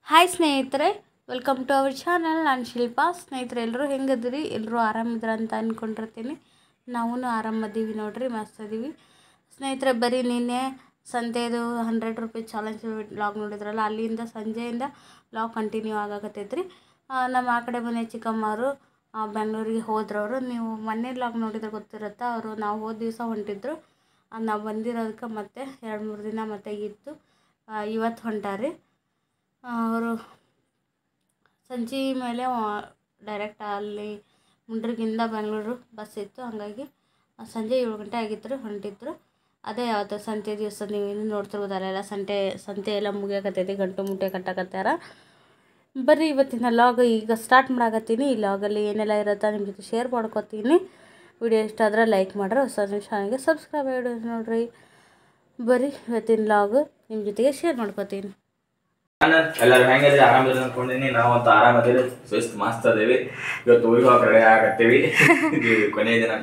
Hi ಸ್ನೇಹಿತರೆ, welcome to our channel. ನಾನು ಶಿಲ್ಪಾ. ಸ್ನೇಹಿತರೆ, ಎಲ್ಲರೂ ಹೆಂಗದಿರಿ? ಎಲ್ಲರೂ ಆರಾಮಿದ್ರ ಅಂತ ಅಂದ್ಕೊಂಡಿರ್ತೀನಿ. ನಾವು ಆರಾಮದೀವಿ ನೋಡ್ರಿ, ಮಸ್ತ್ ಅದೀವಿ ಸ್ನೇಹಿತರೆ. ಬರೀ ನಿನ್ನೆ ಸಂತೆದು 100 ರೂಪೀಸ್ ಚಾಲೆಂಜ್ ವ್ಲಾಗ್ ನೋಡಿದ್ರಲ್ಲ, ಅಲ್ಲಿಂದ ಸಂಜೆಯಿಂದ ವ್ಲಾಗ್ ಕಂಟಿನ್ಯೂ ಆಗಾಕತ್ತೈತ್ರಿ. ನಮ್ಮ ಆ ಕಡೆ ಮನೆ ಚಿಕ್ಕಮ್ಮವರು ಬೆಂಗಳೂರಿಗೆ ಹೋದ್ರವರು. ನೀವು ಮೊನ್ನೆ ವ್ಲಾಗ್ ನೋಡಿದ್ರೆ ಗೊತ್ತಿರುತ್ತೆ. ಅವರು ನಾವು ಹೋದ ದಿವಸ ಹೊಂಟಿದ್ರು. ನಾವು ಬಂದಿರೋದಕ್ಕೆ ಮತ್ತೆ 2-3 ದಿನ ಮತ್ತೆ ಇತ್ತು. ಇವತ್ತು ಹೊಂಟಾರಿ. ಅವರು ಸಂಜೆ ಮೇಲೆ ಡೈರೆಕ್ಟ್ ಅಲ್ಲಿ ಮುಂಡ್ರಿಗಿಂದ ಬೆಂಗಳೂರು ಬಸ್ ಇತ್ತು. ಹಾಗಾಗಿ ಸಂಜೆ 7 ಗಂಟೆ ಆಗಿತ್ತು ಹೊಂಟಿದ್ರು. ಅದೇ ಯಾವತ್ತು ಸಂತೆ ದಿವಸ ನೀವು ಇನ್ನೂ ನೋಡ್ತಿರ್ಬೋದಲ್ಲ, ಎಲ್ಲ ಸಂತೆ ಎಲ್ಲ ಮುಗಿಯಾಕತ್ತೈತಿ, ಗಂಟು ಮುಟ್ಟೆ ಕಟ್ಟಾಕತ್ತಾರ. ಬರ್ರಿ ಇವತ್ತಿನ ಲಾಗ್ ಈಗ ಸ್ಟಾರ್ಟ್ ಮಾಡಾಕತ್ತೀನಿ. ಈ ಲಾಗಲ್ಲಿ ಏನೆಲ್ಲ ಇರುತ್ತೆ ನಿಮ್ಮ ಜೊತೆ ಶೇರ್ ಮಾಡ್ಕೊತೀನಿ. ವಿಡಿಯೋ ಇಷ್ಟ ಆದರೆ ಲೈಕ್ ಮಾಡ್ರಿ, ಹೊಸ ಚಾನಲ್ಗೆ ಸಬ್ಸ್ಕ್ರೈಬ್ ಮಾಡಿ ನೋಡ್ರಿ. ಬರ್ರಿ ಇವತ್ತಿನ ಲಾಗ್ ನಿಮ್ಮ ಜೊತೆಗೆ ಶೇರ್ ಮಾಡ್ಕೊತೀನಿ. ಎಲ್ಲರೂ ಹೆಂಗದ್ರಿ? ಆರಾಮದ ಅನ್ಕೊಂಡಿನಿ. ನಾವಂತೂ ಆರಾಮದಿರಿ, ಸುಸ್ತು ಮಸ್ತ್ ಅದೇವಿ. ಇವತ್ತು ಊರಿಗೆ ಹೋಗಿ ರೆಡಿ ಆಗತ್ತೀವಿ. ಕೊನೆಯ ದಿನ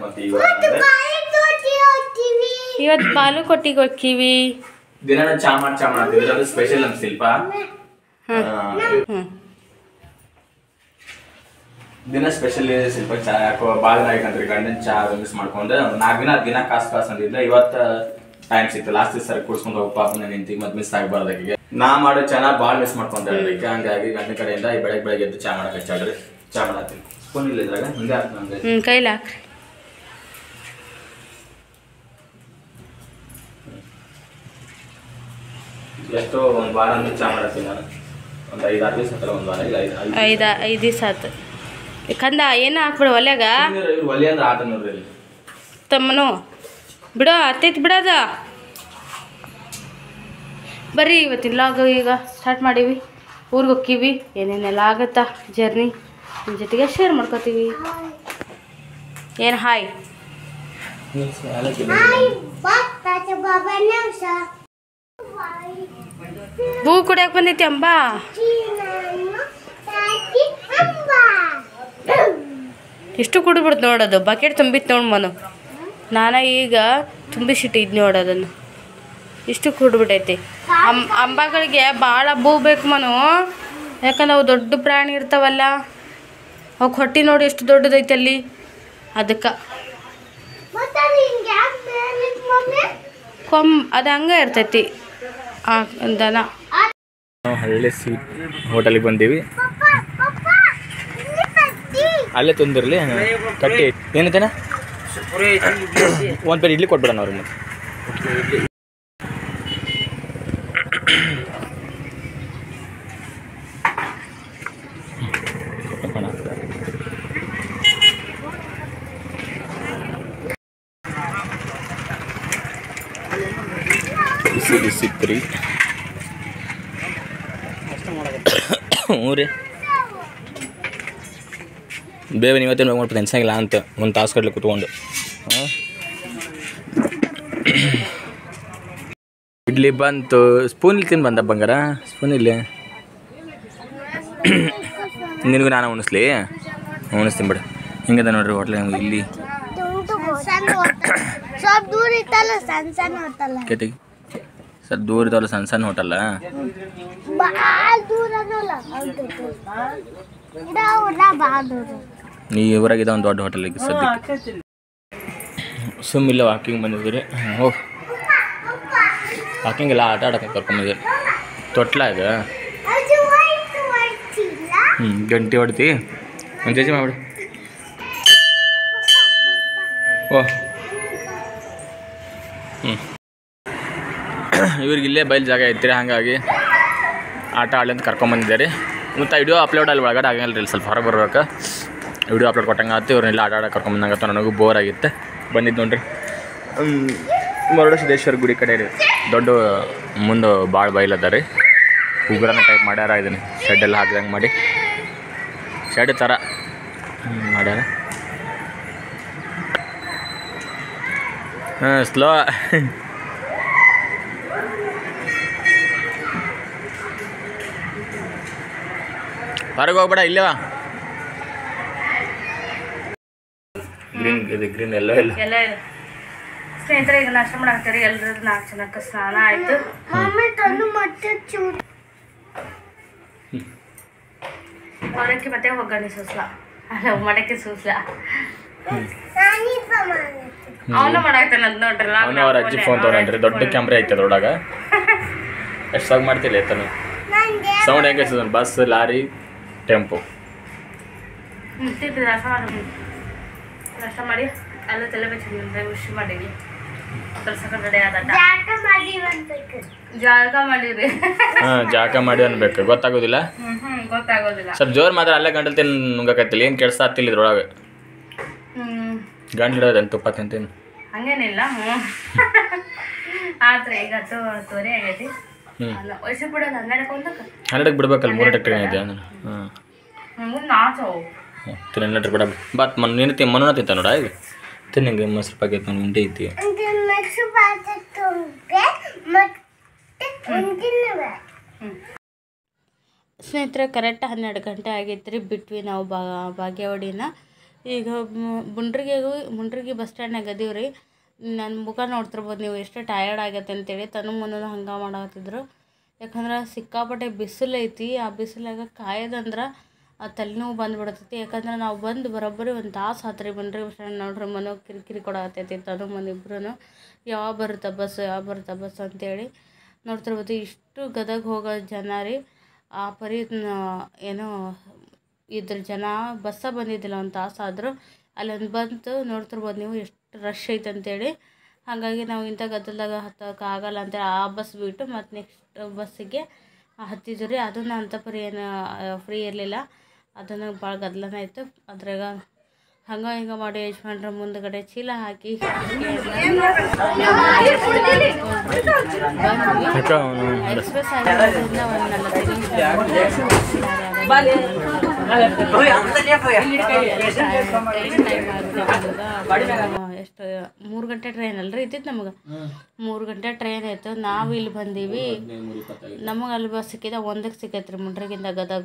ಇವತ್ತು ಬಾಲುಕೊಟ್ಟಿಗೆ ಹೋಗ್ತೀವಿ. ದಿನ ಚಾ ಮಾಡ್ತೀವಿ. ಅದು ಸ್ಪೆಷಲ್ ನಮ್ ಶಿಲ್ಪ. ದಿನ ಸ್ಪೆಷಲ್ ಶಿಲ್ಪ ಚಾ. ಯಾಕೋ ಭಾಳ ಆಯ್ತಂತ್ರಿ, ಗಂಡನ ಚಾ ಮಿಸ್ ಮಾಡ್ಕೊಂಡು 4 ದಿನ ಕಾಸು ಅಂದಿದ್ದೆ. ಇವತ್ತು ಟೈಮ್ ಸಿಕ್ತು. ಲಾಸ್ಟ್ ದಿವಸ ಕೂಡ್ಸ್ಕೊಂಡು ಹೋಗಿ ಪಾಪ ನನ್ನ ಹೆಂಡತಿಗೆ ಮತ್ತೆ ಮಿಸ್ ಆಗಬಾರ್ದಾಗಿಗೆ. ನಾ ಮಾಡೋ ಚಾ ಭಾಳ ಮಿಸ್ ಮಾಡ್ಕೊಂಡ್ರೆ ಅದಕ್ಕೆ. ಹಂಗಾಗಿ ಗಂಡನ ಕಡೆಯಿಂದ ಬೆಳಗ್ಗೆ ಎದ್ದು ಚಾ ಮಾಡಕ್ಕೆ ಹಚ್ಚಾಡ್ರಿ. ಚಾ ಮಾಡತ್ತೀನಿ. ಸ್ಪೂನ್ ಇಲ್ಲ ಇದ್ರಾಗ, ಹಿಂಗೆ ಹಾಕಿ ನಂಗೆ ಕೈಲಿ ಹಾಕ್ರಿ. ಎಷ್ಟೋ ಒಂದು ವಾರ ಅಂದ್ರೆ ಚಾ ಮಾಡತ್ತೀನಿ ನಾನು. ಒಂದು 5-6 ದಿವಸ ಹತ್ತಲ್ಲ, ಒಂದು ವಾರ ಇಲ್ಲ 5 ದಿವಸ ಆಯ್ತು. ಕಂದ ಏನು ಹಾಕ್ಬಿಡು ಒಲೆಗ. ಒಲೆ ಅಂದ್ರೆ ಆಟ ನೋಡ್ರಿ ತಮ್ಮನು ಬಿಡೋ, ಅತ್ತೈತಿ ಬಿಡೋದ. ಬರ್ರಿ ಇವತ್ತಿನ ಲಾಗ್ ಈಗ ಸ್ಟಾರ್ಟ್ ಮಾಡೀವಿ. ಊರಿಗೆ ಹೋಕ್ಕೀವಿ. ಏನೇನೆಲ್ಲ ಆಗುತ್ತಾ ಜರ್ನಿ ನಿಮ್ಮ ಜೊತೆಗೆ ಶೇರ್ ಮಾಡ್ಕೋತೀವಿ. ಏನು ಹಾಯ್ ಹೂ ಕುಡಿಯಕ್ಕೆ ಬಂದೈತಿ ಅಂಬ. ಇಷ್ಟು ಕುಡಿಬಿಡ್ತು ನೋಡೋದು. ಬಕೆಟ್ ತುಂಬಿತ್ತು ನೋಡಿ ಮನು. ನಾನು ಈಗ ತುಂಬಿಸಿಟ್ಟಿದ್ದು ನೋಡೋದನ್ನು. ಇಷ್ಟು ಕುಡ್ಬಿಟ್ಟೈತಿ. ಅಂಬಗಳಿಗೆ ಭಾಳ ಹಬ್ಬ ಬೇಕು ಮನು. ಯಾಕಂದ್ರೆ ಅವು ದೊಡ್ಡ ಪ್ರಾಣಿ ಇರ್ತಾವಲ್ಲ, ಅವು ಹೊಟ್ಟಿ ನೋಡಿ ಎಷ್ಟು ದೊಡ್ಡದೈತಿ ಅಲ್ಲಿ. ಅದಕ್ಕೆ ಅದು ಹಂಗೆ ಇರ್ತೈತಿ ದನ. ನಾವು ಹಳ್ಳಿ ಸ್ವೀಟ್ ಹೋಟೆಲಿಗೆ ಬಂದೀವಿ. ಅಲ್ಲೇ ತಂದಿರಲಿ ಕಟ್ಟಿ ಏನೈತೇನ ಒಂದು ಪ್ಲೇಟ್ ಇಡ್ಲಿ ಕೊಟ್ಬಿಡೋಣ ಅವ್ರಿಗೆ. ಮತ್ತೆ ಬಿಸಿ ಪುರಿ. ಹ್ಞೂ ರೀ, ಬೇಗ ಇವತ್ತೇನು ಮಾಡ್ಬಿಟ್ಟು ಅನ್ಸಂಗಿಲ್ಲ ಅಂತ ಒಂದು ತಾಸು ಕಟ್ಲಿ ಕುತ್ಕೊಂಡು. ಇಡ್ಲಿ ಬಂತು. ಸ್ಪೂನ್ ಇಲ್ಲಿ ತಿಂದು ಬಂದ ಬಂಗಾರ. ಸ್ಪೂನ್ ಇಲ್ಲಿ ನಿನಗೂ ನಾನು ಉಣಿಸ್ಲಿ. ಉಣಿಸ್ತೀನಿ ಬಿಡು. ಹಿಂಗದ ನೋಡ್ರಿ ಹೋಟ್ಲ ಇಲ್ಲಿ. ಕೇತಿಗೆ ಸರ್ ದೂರ ಇದ್ದಾವಲ್ಲ ಸಣ್ಣ ಸಣ್ಣ ಹೋಟೆಲ್ಲ. ಈ ಊರಾಗಿದ್ದ ಒಂದು ದೊಡ್ಡ ಹೋಟೆಲಿಗೆ ಸದ್ಯಕ್ಕೆ ಸುಮ್ಮಿಲ್ಲ. ವಾಕಿಂಗ್ ಬಂದಿದ್ದೀರಿ. ಹೋಗಿ ವಾಕಿಂಗ್ ಎಲ್ಲ ಆಟ ಆಡೋಕೆ ಕರ್ಕೊಂಬಂದಿರಿ. ತೊಟ್ಲ ಇದು. ಗಂಟೆ ಹೊಡ್ತಿ ಒಂದು ಜಜ್ಜಿ ಮಾಡ್ಬಿಡಿ. ಓ ಇವ್ರಿಗೆ ಇಲ್ಲೇ ಬಯಲು ಜಾಗ ಐತ್ರಿ. ಹಾಗಾಗಿ ಆಟ ಆಡಲಿ ಅಂತ ಕರ್ಕೊಂಬಂದಿದ್ದಾರೆ. ಮತ್ತು ವಿಡಿಯೋ ಅಪ್ಲೋಡ್ ಅಲ್ಲಿ ಒಳಗಡೆ ಆಗಲ್ಲ ರೀ, ಸ್ವಲ್ಪ ಹೊರಗೆ ಬರ್ಬೇಕು. ವಿಡಿಯೋ ಅಪ್ಲೋಡ್ ಕೊಟ್ಟಂಗೆ ಆಯ್ತು. ಇವ್ರನ್ನೆಲ್ಲ ಆಟ ಆಡೋಕೆ ಕರ್ಕೊಂಬಂದಂಗತ್ತ. ನನಗೂ ಬೋರ್ ಆಗಿತ್ತು. ಬಂದಿದ್ದು ನೋಡ್ರಿ ಮರುಡಸಿದ್ದೇಶ್ವರ ಗುಡಿ ಕಡೆ ರೀ. ದೊಡ್ಡ ಮುಂದೆ ಭಾಳ ಬಯಲದ ರೀ. ಉಗ್ರನ ಟೈಪ್ ಮಾಡ್ಯಾರ. ಇದನ್ನು ಶೆಡ್ಡೆಲ್ಲ ಹಾಕಿದಂಗೆ ಮಾಡಿ ಶೆಡ್ ಥರ ಮಾಡ್ಯಾರ. ಸ್ಲೋ ಹೊರಗೆ ಹೋಗ್ಬೇಡ. ಇಲ್ಲವ ಗ್ರೀನ್ ಇದು ಗ್ರೀನ್ ಎಲ್ಲ ಇಲ್ಲ. ಸ್ನೇಹಿತರೆ, ಈಗ ನಾಷ್ಟ ಮಾಡಾಕ್ತಾರೆ. ಎಲ್ಲರೂ 4 ಜನಕ್ಕೆ ಸ್ನಾನ ಆಯಿತು. ಅವರಕ್ಕೆ ಮತ್ತೆ ಒಗ್ಗರಣೆ ಸೂಸ್ಲ ಅಲ್ಲ ಮಡಕೆ ಸೂಸ್ಲ ಅವನು ಮಾಡಾಕ್ತಾನ ಅದ್ ನೋಡ್ರಲ್ಲ ಅವನು ಅವ್ರ ಅಜ್ಜಿ ಫೋನ್ ತೊಗೊಂಡ್ರಿ ದೊಡ್ಡ ಕ್ಯಾಮ್ರಾ ಐತೆ ಅದ್ರೊಳಗ ಎಷ್ಟು ಸಾಗ್ ಮಾಡ್ತಿಲ್ಲ ಎತ್ತನು ಸೌಂಡ್ ಹೆಂಗೆ ಬಸ್ ಲಾರಿ ಟೆಂಪೋ ರಸ ಮಾಡಿ ಎಲ್ಲ ತಲೆ ಬೆಚ್ಚ ಹುಷಿ ಮಾಡೀವಿ ಕಲ್ಸಕ್ಕೆ ರೆಡಿ ಆದ ಜಾಗ ಮಾಡಿರಿ ಜಾಕ ಮಾಡಿ ಅನ್ಬೇಕು ಗೊತ್ತಾಗೋದಿಲ್ಲ ಗೊತ್ತಾಗೋದಿಲ್ಲ ಸ್ವಲ್ಪ ಜೋರ್ ಮಾತ್ರ ಅಲ್ಲೇ ಗಂಟಲು ತಿನ್ ನುಂಗಕತ್ತಿಲ್ಲ ಏನು ಕೆಲಸ ಆಗ್ತಿಲ್ಲ ಇದ್ರೊಳಗೆ ಗಂಟಲು ಇಡೋದೇನು ತುಪ್ಪ ತಿಂತೀನಿ ಹಂಗೇನಿಲ್ಲ ಆದ್ರೆ ಈಗ ತೋರೆ ಆಗೈತಿ ವಯಸ್ಸು ಬಿಡೋದು 12ಕ್ಕೆ ಬಿಡ್ಬೇಕಲ್ಲ 3 ಟ್ರೈನ್ ಇದೆ ಅಂದ್ರೆ ನಾಚವು ತಿನ್ನ ಬಿಡ ಬಾತ್ ನೀನು ಮನೋನ ತಿಂತ ನೋಡ ಈಗ ತಿನ್ನಂಗೆ ಮೊಸರು ಪ್ಯಾಕೆಟ್ ನಾನು ಉಂಡೆ ಐತಿ ಸ್ನೇಹಿತರೆ ಕರೆಕ್ಟ್ 12 ಗಂಟೆ ಆಗೈತೆ ರೀ ಬಿಟ್ವಿ ನಾವು ಬಾಗೇವಾಡಿನ ಈಗ ಮುಂಡ್ರಿಗೆ ಬಸ್ ಸ್ಟ್ಯಾಂಡ್ನಾಗ ಅದೀವಿ ರೀ ನನ್ನ ಮುಖ ನೋಡ್ತಿರ್ಬೋದು ನೀವು ಎಷ್ಟು ಟಯರ್ಡ್ ಆಗೈತೆ ಅಂತೇಳಿ ತನು ಮನೂ ಹಂಗೆ ಮಾಡತ್ತಿದ್ರು ಯಾಕಂದ್ರೆ ಸಿಕ್ಕಾಪಟ್ಟೆ ಬಿಸಿಲು ಐತಿ ಆ ಬಿಸಿಲಾಗ ಕಾಯೋದಂದ್ರೆ ಆ ತಲೆನೋವು ಬಂದುಬಿಡ್ತೈತಿ ಯಾಕಂದ್ರೆ ನಾವು ಬಂದು ಬರೋಬ್ಬರಿ ಒಂದು ತಾಸು ಆತು ರೀ ಬಸ್ ಸ್ಟ್ಯಾಂಡ್ ನೋಡ್ರಿ ಮನೋ ಕಿರಿಕಿರಿ ಕೊಡತ್ತೈತಿ ತನು ಮನೆ ಇಬ್ಬರೂ ಯಾವಾಗ ಬರುತ್ತೆ ಬಸ್ ಅಂತೇಳಿ ನೋಡ್ತಿರ್ಬೋದು ಇಷ್ಟು ಗದಗ ಹೋಗೋ ಜನ ರೀ ಆ ಪರಿ ಏನೋ ಇದ್ರ ಜನ ಬಸ್ಸ ಬಂದಿದ್ದಿಲ್ಲ ಒಂದು ತಾಸು ಆದರೂ ಅಲ್ಲೊಂದು ಬಂತು ನೋಡ್ತಿರ್ಬೋದು ನೀವು ಎಷ್ಟು ರಶ್ ಐತೆ ಅಂತೇಳಿ ಹಾಗಾಗಿ ನಾವು ಇಂಥ ಗದ್ದಲದಾಗ ಹತ್ತೋಕೆ ಆಗಲ್ಲ ಅಂತೇಳಿ ಆ ಬಸ್ ಬಿಟ್ಟು ಮತ್ತು ನೆಕ್ಸ್ಟ್ ಬಸ್ಸಿಗೆ ಹತ್ತಿದ್ವಿ ರೀ ಅದನ್ನು ಅಂಥ ಪರಿ ಏನು ಫ್ರೀ ಇರಲಿಲ್ಲ ಅದನ್ನು ಭಾಳ ಗದ್ದಲನೇ ಇತ್ತು ಅದ್ರಾಗ ಹಂಗೆ ಮಾಡಿ ಯಜಮಾನ್ರ ಮುಂದ್ಗಡೆ ಚೀಲ ಹಾಕಿ ಎಕ್ಸ್ಪ್ರೆಸ್ ಆಗಿರೋದ್ರಿಂದ ಒಂದು 40 ಎಷ್ಟು 3 ಗಂಟೆ ಟ್ರೈನ್ ಅಲ್ರಿ ಇದ್ದಿದ್ದು ನಮಗೆ 3 ಗಂಟೆ ಟ್ರೈನ್ ಆಯಿತು ನಾವು ಇಲ್ಲಿ ಬಂದೀವಿ ನಮಗೆ ಅಲ್ಲಿ ಬಸ್ ಸಿಕ್ಕಿದ 1ಕ್ಕೆ ಸಿಕ್ಕೈತೆ ರೀ ಮುಂಡ್ರಿಗಿಂದ ಗದಗ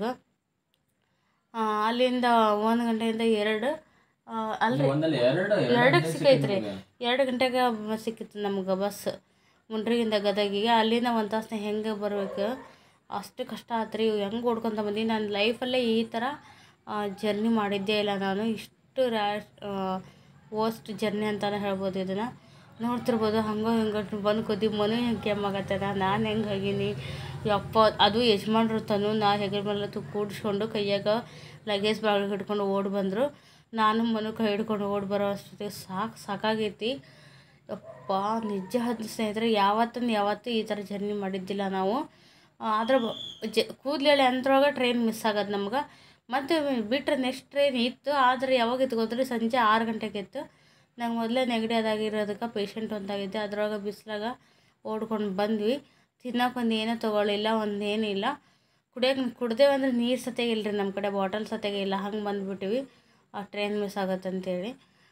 ಅಲ್ಲಿಂದ 1 ಗಂಟೆಯಿಂದ 2 ಅಲ್ರಿ 2ಕ್ಕೆ ಸಿಕ್ಕೈತೆ ರೀ 2 ಗಂಟೆಗೆ ಸಿಕ್ಕಿತ್ತು ನಮ್ಗೆ ಬಸ್ ಮುಂಡ್ರಿಗಿಂದ ಗದಗಿಗೆ ಅಲ್ಲಿಂದ 1 ತಾಸನ್ನ ಹೆಂಗೆ ಬರಬೇಕು ಅಷ್ಟು ಕಷ್ಟ ಆಯ್ತು ರೀ ಹೆಂಗೆ ಓಡ್ಕೊತ ಬಂದು ನನ್ನ ಲೈಫಲ್ಲೇ ಈ ಥರ ಜರ್ನಿ ಮಾಡಿದ್ದೇ ಇಲ್ಲ ನಾನು ಇಷ್ಟು ವರ್ಸ್ಟ್ ಜರ್ನಿ ಅಂತಲೇ ಹೇಳ್ಬೋದು ಇದನ್ನು ನೋಡ್ತಿರ್ಬೋದು ಹಿಂಗೆ ಬಂದು ಕೂತಿ ಮನೆ ಕೆಮ್ಮಾಗತ್ತದ ನಾನು ಹೆಂಗೆ ಹೋಗೀನಿ ಯಪ್ಪ ಅದು ಯಜಮಾನ್ರು ತನು ನಾ ಹೆಗಲ ಮೇಲೆ ಕೂಡಿಸ್ಕೊಂಡು ಕೈಯಾಗ ಲಗೇಜ್ ಬ್ಯಾಗ್ ಹಿಡ್ಕೊಂಡು ಓಡಿ ಬಂದರು ನಾನು ಮನು ಕೈ ಹಿಡ್ಕೊಂಡು ಓಡಿ ಬರೋ ಅಷ್ಟೊತ್ತಿಗೆ ಸಾಕಾಗೈತಿ ಯಪ್ಪ ನಿಜ ಸ್ನೇಹಿತರೆ ಯಾವತ್ತೂ ಈ ಥರ ಜರ್ನಿ ಮಾಡಿದ್ದಿಲ್ಲ ನಾವು ಆದ್ರೆ ಕೂದಲೇಳಿ ಅಂದ್ರೊಳಗೆ ಟ್ರೈನ್ ಮಿಸ್ ಆಗೋದು ನಮ್ಗೆ ಮತ್ತು ಬಿಟ್ಟರೆ ನೆಕ್ಸ್ಟ್ ಟ್ರೈನ್ ಇತ್ತು ಆದರೆ ಯಾವಾಗ ಇತ್ತು ಗೊತ್ತ್ರಿ ಸಂಜೆ 6 ಗಂಟೆಗೆ ಇತ್ತು ನಂಗೆ ಮೊದಲೇ ನೆಗಡಿ ಅದಾಗಿರೋದಕ್ಕೆ ಪೇಷಂಟ್ ಒಂದಾಗಿದ್ದೆ ಅದ್ರೊಳಗೆ ಬಿಸಿಲಾಗ ಓಡ್ಕೊಂಡು ಬಂದ್ವಿ ತಿನ್ನೋಕೆ ಒಂದು ಏನೂ ತೊಗೊಳ್ಳಿಲ್ಲ ಒಂದೇನಿಲ್ಲ ಕುಡ್ದೇವು ಅಂದ್ರೆ ನೀರು ಸತೆಗೆ ಇಲ್ಲರಿ ನಮ್ಮ ಕಡೆ ಬಾಟಲ್ ಸತೆಗೆ ಇಲ್ಲ ಹಂಗೆ ಬಂದುಬಿಟ್ಟಿವಿ ಆ ಟ್ರೈನ್ ಮಿಸ್ ಆಗತ್ತಂತೇಳಿ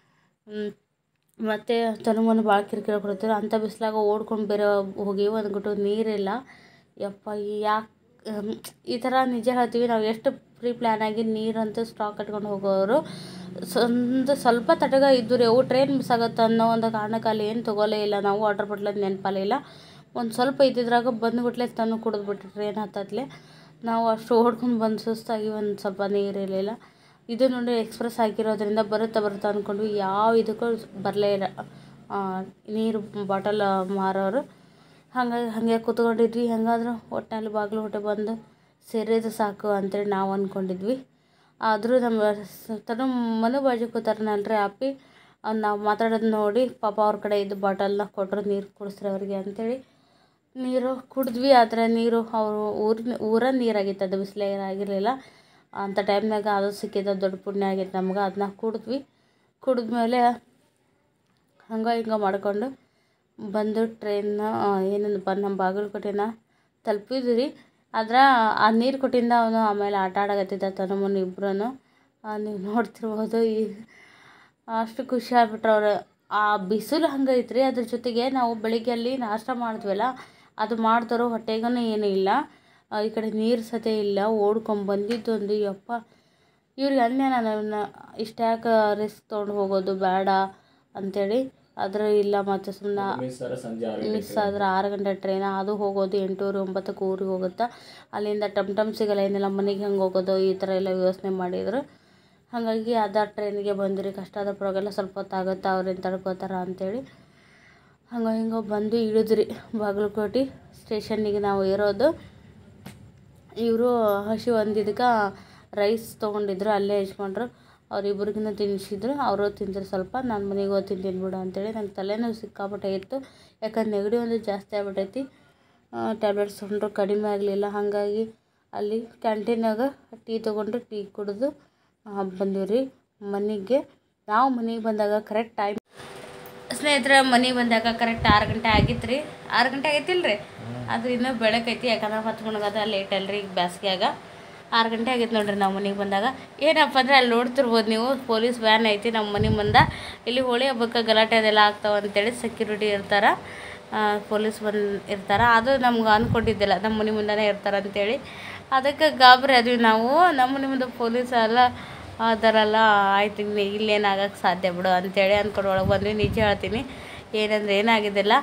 ಮತ್ತು ತನುಮನು ಭಾಳ ಕಿರಿಕಿರಿ ಕೊಡ್ತಾರೆ ಅಂಥ ಬಿಸಿಲಾಗ ಓಡ್ಕೊಂಡು ಬೇರೆ ಹೋಗಿ ಒಂದು ಗುಟ್ಟು ನೀರಿಲ್ಲ ಯಪ್ಪ ಯಾಕೆ ಈ ಥರ ನಿಜ ಹೇಳ್ತೀವಿ ನಾವು ಎಷ್ಟು ಪ್ರೀ ಪ್ಲ್ಯಾನ್ ಆಗಿ ನೀರಂತೂ ಸ್ಟಾಕ್ ಕಟ್ಕೊಂಡು ಹೋಗೋರು ಸ್ವಲ್ಪ ತಟಗ ಇದ್ದು ರೀ ಅವು ಟ್ರೈನ್ ಮಿಸ್ ಆಗುತ್ತೆ ಅನ್ನೋ ಒಂದು ಕಾರಣಕ್ಕೆ ಅಲ್ಲಿ ಏನು ತೊಗೊಲೇ ಇಲ್ಲ ನಾವು ವಾಟರ್ ಬಾಟ್ಲಲ್ಲಿ ನೆನಪಲ್ಲೇ ಇಲ್ಲ ಒಂದು ಸ್ವಲ್ಪ ಇದ್ದಿದ್ರಾಗ ಬಂದುಬಿಟ್ಲೆ ತನು ಕುಡಿದ್ಬಿಟ್ಟು ಟ್ರೈನ್ ಹತ್ತತ್ಲೆ ನಾವು ಅಷ್ಟು ಓಡ್ಕೊಂಡು ಬಂದು ಸುಸ್ತಾಗಿ ಒಂದು ಸ್ವಲ್ಪ ನೀರಿರಲಿಲ್ಲ ಇದು ನೋಡಿ ಎಕ್ಸ್ಪ್ರೆಸ್ ಹಾಕಿರೋದ್ರಿಂದ ಬರುತ್ತಾ ಅಂದ್ಕೊಂಡ್ವಿ ಯಾವ ಇದಕ್ಕೂ ಬರಲೇ ಇಲ್ಲ ನೀರು ಬಾಟಲ್ ಮಾರೋರು ಹಾಗೆ ಕೂತ್ಕೊಂಡಿದ್ವಿ ಹೆಂಗಾದ್ರೂ ಒಟ್ಟಿನಲ್ಲಿ ಬಾಗಿಲು ಹೊಟ್ಟೆ ಬಂದು ಸೇರಿದ್ದು ಸಾಕು ಅಂತೇಳಿ ನಾವು ಅಂದ್ಕೊಂಡಿದ್ವಿ ಆದರೂ ನಮ್ಮ ತನು ಮನು ಬಾಜು ಕೂತಾರನಲ್ರಿ ಅಪ್ಪಿ ನಾವು ಮಾತಾಡೋದು ನೋಡಿ ಪಾಪ ಅವ್ರ ಕಡೆ ಇದ್ದು ಬಾಟಲ್ನ ಕೊಟ್ಟರು ನೀರು ಕುಡಿಸ್ರಿ ಅವ್ರಿಗೆ ಅಂಥೇಳಿ ನೀರು ಕುಡಿದ್ವಿ ಆದರೆ ನೀರು ಅವರು ಊರ ನೀರಾಗಿತ್ತು ಅದು ಬಿಸಿಲೇ ಆಗಿರಲಿಲ್ಲ ಅಂಥ ಟೈಮ್ನಾಗ ಅದು ಸಿಕ್ಕಿದ ದೊಡ್ಡ ಪುಣ್ಯ ಆಗಿತ್ತು ನಮ್ಗೆ ಅದನ್ನ ಕುಡಿದ್ಮೇಲೆ ಹಿಂಗೆ ಮಾಡ್ಕೊಂಡು ಬಂದು ಟ್ರೈನ್ನ ಏನಂದು ನಮ್ಮ ಬಾಗಲಕೋಟೆನ ತಲುಪಿದ್ವಿ ರೀ ಆದ್ರೆ ಆ ನೀರು ಕೊಟ್ಟಿಂದ ಅವನು ಆಮೇಲೆ ಆಟ ಆಡಕತ್ತಿದ್ದ ತನುಮನು ಇಬ್ಬರೂ ನೀವು ನೋಡ್ತಿರ್ಬೋದು ಅಷ್ಟು ಖುಷಿ ಆಗ್ಬಿಟ್ರು ಅವ್ರು ಆ ಬಿಸಿಲು ಹಂಗೈತ್ರಿ ಅದ್ರ ಜೊತೆಗೆ ನಾವು ಬೆಳಿಗ್ಗೆ ಅಲ್ಲಿ ನಾಷ್ಟ ಮಾಡಿದ್ವಲ್ಲ ಅದು ಮಾಡ್ತಾರೋ ಹೊಟ್ಟೆಗೂ ಏನೂ ಇಲ್ಲ ಈ ಕಡೆ ನೀರು ಸತೆ ಇಲ್ಲ ಓಡ್ಕೊಂಬಂದಿದ್ದೊಂದು ಯಪ್ಪ ಇವ್ರಿಗೆ ಅಂದೆ ನಾನು ಇಷ್ಟ್ಯಾಕೆ ರಿಸ್ಕ್ ತೊಗೊಂಡು ಹೋಗೋದು ಬೇಡ ಅಂಥೇಳಿ ಆದರೆ ಇಲ್ಲ ಮತ್ತು ಸುಮ್ಮನೆ ಮಿಸ್ ಆದ್ರೆ 6 ಗಂಟೆ ಟ್ರೈನ, ಅದು ಹೋಗೋದು 8:30 9ಕ್ಕೆ ಊರಿಗೆ ಹೋಗುತ್ತೆ. ಅಲ್ಲಿಂದ ಟಮ್ ಸಿಗಲ್ಲ, ಏನಿಲ್ಲ ಮನೆಗೆ ಹೆಂಗೆ ಹೋಗೋದು ಈ ಥರ ಎಲ್ಲ ಯೋಚನೆ ಮಾಡಿದ್ರು. ಹಾಗಾಗಿ ಅದ ಟ್ರೈನಿಗೆ ಬಂದಿರಿ. ಕಷ್ಟ ಆದ ಪರವಾಗಿಲ್ಲ, ಸ್ವಲ್ಪ ಹೊತ್ತಾಗುತ್ತೆ, ಅವ್ರೇನು ತಡ್ಕೋತಾರ ಅಂಥೇಳಿ ಹಿಂಗೆ ಬಂದು ಇಳಿದ್ರಿ ಬಾಗಲಕೋಟೆ ಸ್ಟೇಷನ್ನಿಗೆ ನಾವು ಇರೋದು. ಇವರು ಹಸಿ ಒಂದಿದ್ದಕ್ಕೆ ರೈಸ್ ತೊಗೊಂಡಿದ್ರು, ಅಲ್ಲೇ ಹೆಚ್ಕೊಂಡ್ರು. ಅವ್ರಿಬ್ರಿಗೂ ತಿನ್ನಿಸಿದ್ರು, ಅವರು ತಿಂದ್ರು ಸ್ವಲ್ಪ. ನಾನು ಮನೆಗೆ ಹೋಗಿ ತಿಂತೀನಿ ಬಿಡು ಅಂತೇಳಿ. ನಂಗೆ ತಲೆನೋವು ಸಿಕ್ಕಾಪಟ್ಟೆ ಇತ್ತು, ಯಾಕಂದ್ರೆ ನೆಗಡಿ ಒಂದು ಜಾಸ್ತಿ ಆಗ್ಬಿಟ್ಟೈತಿ. ಟ್ಯಾಬ್ಲೆಟ್ಸ್ ತೊಗೊಂಡ್ರು ಕಡಿಮೆ ಆಗಲಿಲ್ಲ. ಹಾಗಾಗಿ ಅಲ್ಲಿ ಕ್ಯಾಂಟೀನಾಗ ಟೀ ತೊಗೊಂಡು ಟೀ ಕುಡಿದು ಬಂದೀವಿ ಮನೆಗೆ. ನಾವು ಮನೆಗೆ ಬಂದಾಗ ಕರೆಕ್ಟ್ ಟೈಮ್ ಸ್ನೇಹಿತರೆ, ಮನೆಗೆ ಬಂದಾಗ ಕರೆಕ್ಟ್ 6 ಗಂಟೆ ಆಗಿತ್ತು ರೀ. 6 ಗಂಟೆ ಆಗೈತಿಲ್ಲ ರೀ, ಅದು ಇನ್ನೂ ಬೆಳಕೈತಿ, ಯಾಕಂದ್ರೆ ಹೊತ್ಕೊಂಡೋಗದ ಲೇಟ್ ಅಲ್ರಿ ಈಗ ಬೇಸಿಗೆಯಾಗ. 6 ಗಂಟೆ ಆಗೈತೆ ನೋಡ್ರಿ ನಾವು ಮನೆಗೆ ಬಂದಾಗ. ಏನಪ್ಪ ಅಂದರೆ ಅಲ್ಲಿ ನೋಡ್ತಿರ್ಬೋದು ನೀವು, ಪೊಲೀಸ್ ವ್ಯಾನ್ ಐತಿ ನಮ್ಮ ಮನೆ ಮುಂದೆ. ಇಲ್ಲಿ ಹೋಳಿ ಹಬ್ಬಕ್ಕೆ ಗಲಾಟೆ ಅದೆಲ್ಲ ಆಗ್ತಾವೆ ಅಂತೇಳಿ ಸೆಕ್ಯೂರಿಟಿ ಇರ್ತಾರೆ, ಪೊಲೀಸ್ ಇರ್ತಾರೆ. ಅದು ನಮ್ಗೆ ಅಂದ್ಕೊಂಡಿದ್ದಿಲ್ಲ ನಮ್ಮ ಮನೆ ಮುಂದೆ ಇರ್ತಾರೆ ಅಂತೇಳಿ. ಅದಕ್ಕೆ ಗಾಬರಿ ಅದ್ವಿ ನಾವು. ನಮ್ಮ ಮನೆ ಮುಂದೆ ಪೊಲೀಸ್ ಎಲ್ಲ ಅದರಲ್ಲ, ಆಯ್ತು ಇಲ್ಲೇನಾಗಕ್ಕೆ ಸಾಧ್ಯ ಬಿಡು ಅಂತೇಳಿ ಅಂದ್ಕೊಂಡು ಒಳಗೆ ಬಂದ್ವಿ. ನಿಜ ಹೇಳ್ತೀನಿ, ಏನಂದ್ರೆ ಏನಾಗಿದ್ದಿಲ್ಲ,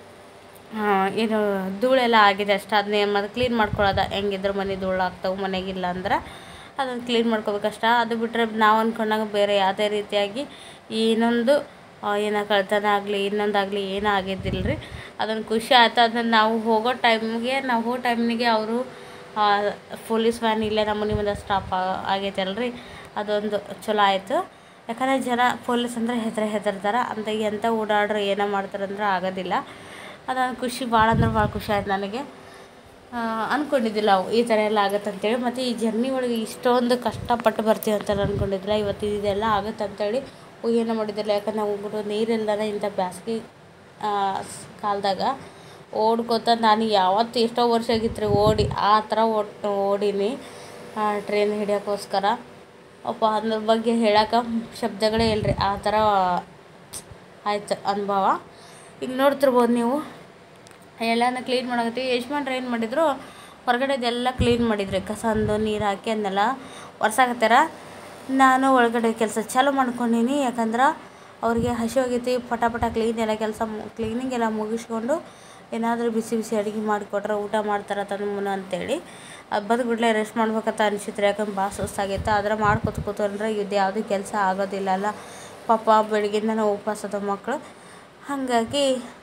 ಏನು ಧೂಳೆಲ್ಲ ಆಗಿದೆ ಅಷ್ಟೇ. ಅದನ್ನೇ ಮತ್ತು ಕ್ಲೀನ್ ಮಾಡ್ಕೊಳ್ಳೋದು, ಹೆಂಗಿದ್ರು ಮನೆ ಧೂಳು ಆಗ್ತಾವೆ ಮನೆಗಿಲ್ಲ ಅಂದ್ರೆ ಅದನ್ನು ಕ್ಲೀನ್ ಮಾಡ್ಕೋಬೇಕಷ್ಟ. ಅದು ಬಿಟ್ಟರೆ ನಾವು ಅಂದ್ಕೊಂಡಾಗ ಬೇರೆ ಯಾವುದೇ ರೀತಿಯಾಗಿ ಇನ್ನೊಂದು ಏನೋ ಕಳ್ತನ ಆಗಲಿ ಇನ್ನೊಂದಾಗಲಿ ಏನೂ ಆಗಿದ್ದಿಲ್ಲ ರೀ. ಅದನ್ನು ಖುಷಿ ಆಯ್ತು. ಅದನ್ನು ನಾವು ಹೋಗೋ ಟೈಮಿಗೆ ಅವರು ಪೊಲೀಸ್ ವ್ಯಾನ್ ಇಲ್ಲೇ ನಮ್ಮ ಮನೆ ಮುಂದೆ ಸ್ಟಾಪ್ ಆಗೈತೆ ಅಲ್ರಿ, ಅದೊಂದು ಚಲೋ ಆಯಿತು. ಯಾಕಂದರೆ ಜನ ಪೊಲೀಸ್ ಅಂದರೆ ಹೆದರ್ತಾರೆ ಅಂತ, ಎಂಥ ಓಡಾಡ್ರು ಏನೋ ಮಾಡ್ತಾರಂದ್ರೆ ಆಗೋದಿಲ್ಲ. ಅದೊಂದು ಖುಷಿ, ಭಾಳ ಅಂದ್ರೆ ಭಾಳ ಖುಷಿ ಆಯ್ತು ನನಗೆ. ಅಂದ್ಕೊಂಡಿದ್ದಿಲ್ಲ ಅವು ಈ ಥರ ಎಲ್ಲ ಆಗುತ್ತೆ ಅಂತೇಳಿ. ಮತ್ತು ಈ ಜರ್ನಿ ಒಳಗೆ ಇಷ್ಟೊಂದು ಕಷ್ಟಪಟ್ಟು ಬರ್ತೀವಿ ಅಂತ ಅಂದ್ಕೊಂಡಿದ್ದಿಲ್ಲ. ಇವತ್ತು ಇದೆಲ್ಲ ಆಗುತ್ತೆ ಅಂತೇಳಿ ಏನೋ ಮಾಡಿದ್ದಿಲ್ಲ. ಯಾಕಂದ್ರೆ ನಾವು ಹೋಗ್ಬಿಟ್ಟು ನೀರಿಲ್ಲದ ಇಂಥ ಬೇಸಿಗೆ ಕಾಲದಾಗ ಓಡ್ಕೋತ ನಾನು ಯಾವತ್ತು ಎಷ್ಟೋ ವರ್ಷ ಆಗಿತ್ತು ರೀ ಓಡಿ, ಆ ಥರ ಓಡೀನಿ ಟ್ರೈನ್ ಹಿಡಿಯೋಕ್ಕೋಸ್ಕರ. ಅಪ್ಪ ಅದ್ರ ಬಗ್ಗೆ ಹೇಳೋಕೆ ಶಬ್ದಗಳೇ ಇಲ್ಲರಿ, ಆ ಥರ ಆಯ್ತು ಅನುಭವ. ಈಗ ನೋಡ್ತಿರ್ಬೋದು ನೀವು, ಎಲ್ಲನೂ ಕ್ಲೀನ್ ಮಾಡಕತ್ತೀವಿ. ಯಜಮಾನ್ರು ಏನು ಮಾಡಿದ್ರು, ಹೊರಗಡೆದೆಲ್ಲ ಕ್ಲೀನ್ ಮಾಡಿದ್ರಿ, ಕಸಂದು ನೀರು ಹಾಕಿ ಅದನ್ನೆಲ್ಲ ಒರೆಸಾಕತ್ತಾರ. ನಾನು ಒಳಗಡೆ ಕೆಲಸ ಚಾಲೂ ಮಾಡ್ಕೊಂಡೀನಿ. ಯಾಕಂದ್ರೆ ಅವ್ರಿಗೆ ಹಸಿವಾಗೈತಿ, ಪಟ ಕ್ಲೀನಿಂಗ್ ಎಲ್ಲ ಮುಗಿಸ್ಕೊಂಡು ಏನಾದರೂ ಬಿಸಿ ಅಡುಗೆ ಮಾಡಿಕೊಟ್ರೆ ಊಟ ಮಾಡ್ತಾರೆ ತನ್ನ ಅಂತೇಳಿ ಬಂದುಬಿಡ್ಲೆ ರೆಸ್ಟ್ ಮಾಡ್ಬೇಕಂತ ಅನಿಸಿತ್ತು. ಯಾಕಂದ್ರೆ ಭಾಳ ಸುಸ್ತಾಗೈತೆ. ಆದರೆ ಕೂತ್ಕೊಂಡ್ರೆ ಇದು ಯಾವುದೂ ಕೆಲಸ ಆಗೋದಿಲ್ಲ ಅಲ್ಲ, ಪಾಪ ಬೆಳಗ್ಗಿಂದ ಉಪವಾಸದ ಮಕ್ಕಳು. ಹಾಗಾಗಿ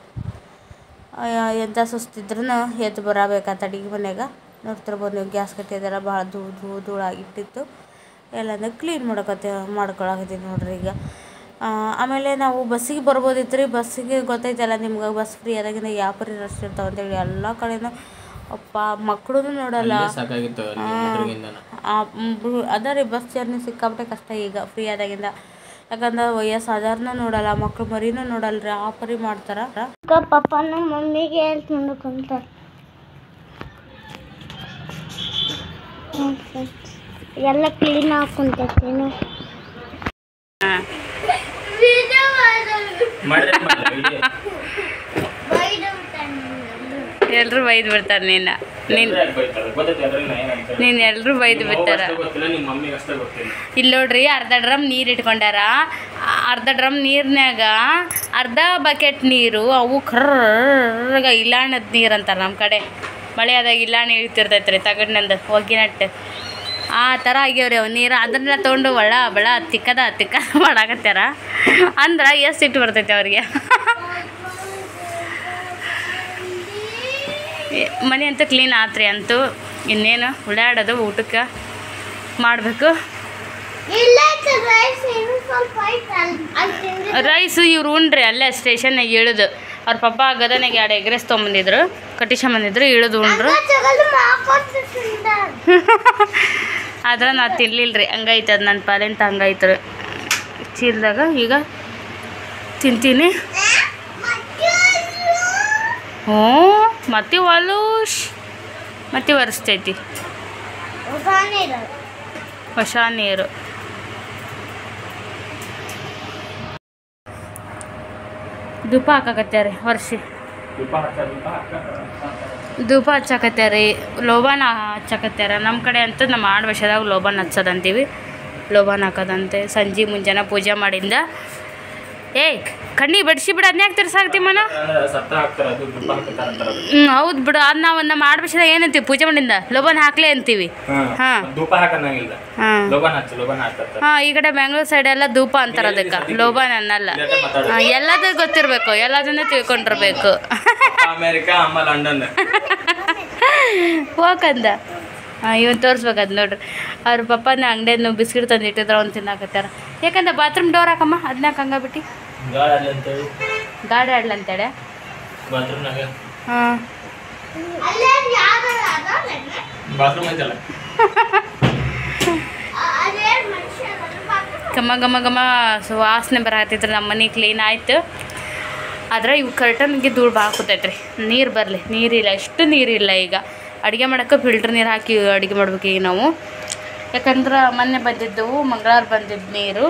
ಎಂಥ ಸುಸ್ತಿದ್ರೂ ಎದ್ದು ಬರಬೇಕಾತ ಅಡುಗೆ ಮನೆಗೆ. ನೋಡ್ತಿರ್ಬೋದು ನೀವು, ಗ್ಯಾಸ್ ಕಟ್ಟಿದೆಲ್ಲ ಭಾಳ ಧೂಳಾಗಿಟ್ಟಿತ್ತು. ಎಲ್ಲನೂ ಕ್ಲೀನ್ ಮಾಡ್ಕೊಳಕತ್ತೀವಿ ನೋಡ್ರಿ ಈಗ. ಆಮೇಲೆ ನಾವು ಬಸ್ಸಿಗೆ ಬರ್ಬೋದಿತ್ತು ರೀ. ಬಸ್ಸಿಗೆ ಗೊತ್ತೈತಲ್ಲ ನಿಮ್ಗೆ, ಬಸ್ ಫ್ರೀ ಆದಾಗಿಂದ ಯಾವ ಪರಿ ರಶ್ ಇರ್ತಾವೆ ಅಂತೇಳಿ ಎಲ್ಲ ಕಡೆನೂ. ಅಪ್ಪ ಮಕ್ಕಳು ನೋಡಲ್ಲ, ಅದ ರೀ ಬಸ್ ಜರ್ನಿ ಸಿಕ್ಕಾಬಿಟ್ಟೆ ಕಷ್ಟ ಈಗ ಫ್ರೀ ಆದಾಗಿಂದ. ಯಾಕಂದ್ರೆ ವಯಸ್ಸಾದವ್ರನ್ನ ನೋಡಲ್ಲ, ಮಕ್ಳು ಮರಿನೂ ನೋಡಲ್ರಿ, ಆ ಪರಿ ಮಾಡ್ತಾರ. ಪಪ್ಪನ ಮಮ್ಮಿಗೆ ಹೆಲ್ಪ್ ಮಾಡ್ಕೊಂತಾರೆ. ಎಲ್ಲ ಕ್ಲೀನ್ ಹಾಕೊಂತೇನು ಎಲ್ಲರೂ ಬೈದು ಬಿಡ್ತಾರೆ ನೀನು ಎಲ್ಲರೂ ಬೈದು ಬಿಡ್ತಾರ. ಇಲ್ಲಿ ನೋಡ್ರಿ, ಅರ್ಧ ಡ್ರಮ್ ನೀರು ಇಟ್ಕೊಂಡಾರ. ಅರ್ಧ ಡ್ರಮ್ ನೀರಿನಾಗ ಅರ್ಧ ಬಕೆಟ್ ನೀರು, ಅವು ಕರ್ರಗ ಇಲಾಣದ ನೀರು ಅಂತಾರೆ ನಮ್ಮ ಕಡೆ. ಮಳೆ ಆದಾಗ ಇಲಾಣಿ ಇಳ್ತಿರ್ತೈತೆ ರೀ ತಗಡ್ನಂದು ಒಗ್ಗಿನಟ್ಟು, ಆ ಥರ ಆಗ್ಯಾವ್ರಿ ಅವು ನೀರು. ಅದನ್ನೆಲ್ಲ ತೊಗೊಂಡು ಬಳ ತಿಕ್ಕದ ಮಾಡಾಕತ್ಯಾರ. ಅಂದ್ರೆ ಎಷ್ಟು ಸಿಟ್ಟು ಬರ್ತೈತೆ ಅವ್ರಿಗೆ. ಮನೆ ಅಂತೂ ಕ್ಲೀನ್ ಆತ್ರಿ ಅಂತೂ. ಇನ್ನೇನು ಉಳ್ಳಾಡೋದು ಊಟಕ್ಕೆ ಮಾಡಬೇಕು. ರೈಸು ಇವ್ರು ಉಂಡ್ರಿ ಅಲ್ಲೇ ಸ್ಟೇಷನ್ನಾಗ ಇಳಿದು. ಅವ್ರ ಪಪ್ಪ ಗದನಾಗ 2 ಎಗ್ ರೈಸ್ ತೊಗೊಂಬಂದಿದ್ರು, ಕಟ್ಟಿಸ್ಕೊಂಬಂದಿದ್ರು, ಇಳಿದು ಉಂಡ್ರು. ಆದ್ರೆ ನಾ ತಿನ್ಲಿಲ್ಲ ರೀ, ಹಂಗೈತೆ ಅದು ನನ್ನ ಪಾಲೆಂತ ಹಂಗೈತೆ ರೀ ಚೀಲದಾಗ. ಈಗ ತಿಂತೀನಿ. ಹ್ಞೂ ಮತ್ತೆ ಮತ್ತೆ ಒರೆಸ್ತೈತಿ ಹೊಸ ನೀರು. ಧೂಪ ಹಾಕಕತ್ಯಾರಿ ವರ್ಷಿ, ಧೂಪ ಹಚ್ಚಾಕತ್ಯಾರಿ, ಲೋಬಾನ ಹಚ್ಚಾಕತ್ಯಾರ. ನಮ್ಮ ಕಡೆ ಅಂತೂ ನಮ್ಮ ಆಡು ವರ್ಷದಾಗ ಲೋಬಾನ ಹಚ್ಚೋದಂತೀವಿ, ಲೋಬಾನ ಹಾಕೋದಂತೆ. ಸಂಜೆ ಮುಂಜಾನೆ ಪೂಜೆ ಮಾಡಿಂದ ಏಯ್ ಕಣ್ಣಿಗೆ ಬಡ್ಸಿ ಬಿಡು ಅದನ್ನ ಯಾಕೆ ತಿರ್ಸಾಕ್ತಿ ಮನ ಹೌದು ಬಿಡು ಅದು ನಾವು ನಮ್ಮ ಆಡ್ಬಿಸಿದ ಏನಂತೀವಿ ಪೂಜೆ ಮಾಡಿಂದ ಲೋಬನ್ ಹಾಕ್ಲೇ ಅಂತೀವಿ ಹಾಂ ಹಾಂ ಈ ಕಡೆ ಬೆಂಗಳೂರು ಸೈಡ್ ಎಲ್ಲ ಧೂಪ ಅಂತಾರೆ ಅದಕ್ಕೆ ಲೋಬನ್ ಅನ್ನಲ್ಲ ಎಲ್ಲದೂ ಗೊತ್ತಿರಬೇಕು ಎಲ್ಲದನ್ನ ತಿಳ್ಕೊಂಡಿರ್ಬೇಕು ಹೋಗಂದ ಇವನ್ ತೋರಿಸ್ಬೇಕದು ನೋಡ್ರಿ ಅವ್ರ ಪಪ್ಪನ ಅಂಗಡಿಯನ್ನು ಬಿಸ್ಕಿಟ್ ತಂದು ಇಟ್ಟಿದ್ರು ಅವ್ನು ತಿನ್ನಾಕತ್ತಾರ ಯಾಕಂದ್ರೆ ಬಾತ್ರೂಮ್ ಡೋರ್ ಹಾಕಮ್ಮ ಅದನ್ನ ಹಂಗ ಬಿಟ್ಟು ಗಾಡಿ ಆಡ್ಲಂತೇಳಿ ಹಾಂ ಘಮ ಘಮ ಘಮ ವಾಸನೆ ಬರಕತ್ತೈತ್ರಿ ನಮ್ಮ ಮನೆ ಕ್ಲೀನ್ ಆಯ್ತು ಆದ್ರೆ ಇವು ಕರ್ಟನ್ಗೆ ಧೂಳು ಭಾಳ ಕೂತೈತ್ರಿ ನೀರು ಬರಲಿ ನೀರಿಲ್ಲ ಎಷ್ಟು ನೀರಿಲ್ಲ ಈಗ ಅಡುಗೆ ಮಾಡೋಕ್ಕೆ ಫಿಲ್ಟ್ರ್ ನೀರು ಹಾಕಿ ಅಡುಗೆ ಮಾಡ್ಬೇಕು ಈಗ ನಾವು ಯಾಕಂದ್ರೆ ಮೊನ್ನೆ ಬಂದಿದ್ದವು ಮಂಗಳವಾರ ಬಂದಿದ್ದು ನೀರು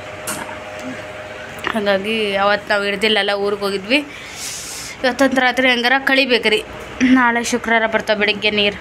ಹಾಗಾಗಿ ಅವತ್ತು ನಾವು ಹಿಡ್ದಿಲ್ಲಲ್ಲ ಊರಿಗೆ ಹೋಗಿದ್ವಿ ಇವತ್ತಂತ ರಾತ್ರಿ ಹಂಗಾರ ಕಳಿಬೇಕ್ರಿ ನಾಳೆ ಶುಕ್ರವಾರ ಬರ್ತಾವೆ ಬೆಳಿಗ್ಗೆ ನೀರು